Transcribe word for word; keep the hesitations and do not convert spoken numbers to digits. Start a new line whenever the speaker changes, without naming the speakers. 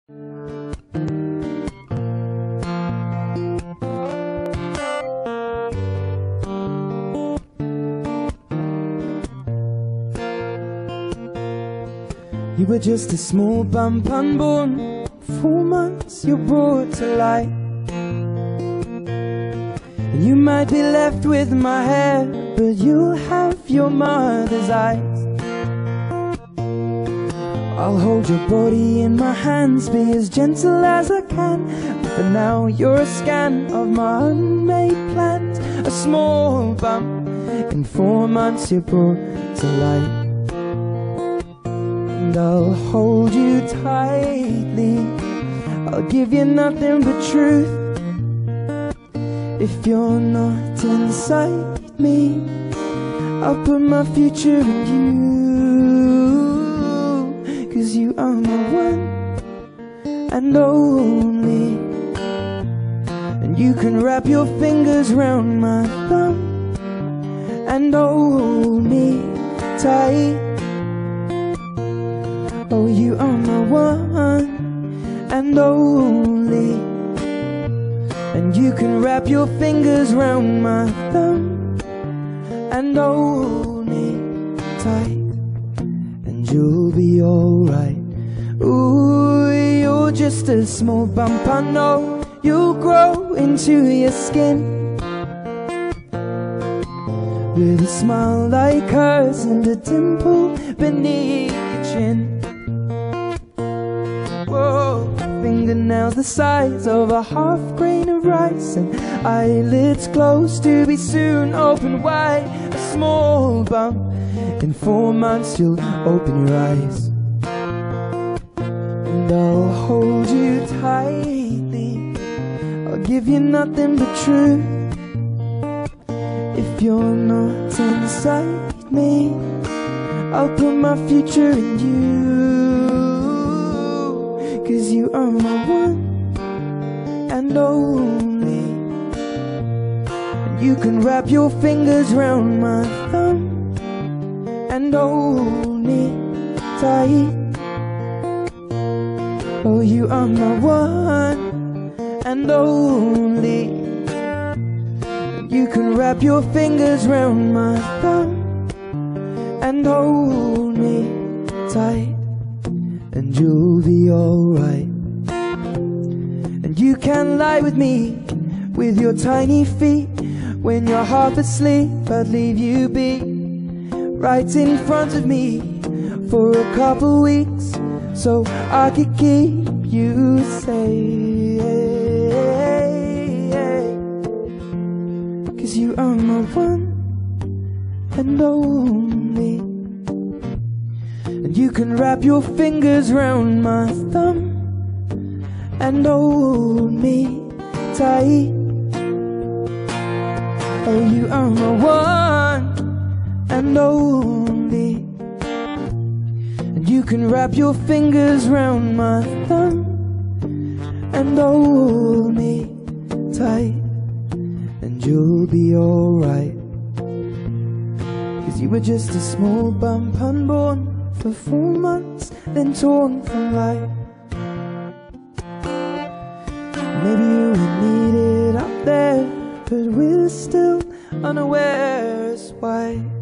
You were just a small bump unborn. Four months you're brought to light. And you might be left with my hair, but you'll have your mother's eyes. I'll hold your body in my hands, be as gentle as I can. But for now you're a scan of my unmade plans. A small bump, in four months you're brought to light. And I'll hold you tightly, I'll give you nothing but truth. If you're not inside me, I'll put my future in you. Cause you are my one and only. And you can wrap your fingers round my thumb and hold me tight. Oh, you are my one and only. And you can wrap your fingers round my thumb and hold me tight, and you'll be alright. Ooh, you're just a small bump, I know. You'll grow into your skin with a smile like hers and a dimple beneath your chin. Whoa, fingernails the size of a half grain of rice, and eyelids close to be soon open wide. A small bump, in four months you'll open your eyes. And I'll hold you tightly, I'll give you nothing but truth. If you're not inside me, I'll put my future in you. Cause you are my one and only. And you can wrap your fingers round my thumb and hold me tight. Oh, you are my one and only. And you can wrap your fingers round my thumb and hold me tight, and you'll be alright. And you can lie with me with your tiny feet. When you're half asleep, I'd leave you be right in front of me for a couple weeks, so I could keep you safe. Cause you are my one and only. And you can wrap your fingers round my thumb and hold me tight. Oh, you are my one and only. And you can wrap your fingers round my thumb and hold me tight, and you'll be alright. Cause you were just a small bump unborn for four months, then torn from life. Maybe you were needed up there, but we're still unaware as why.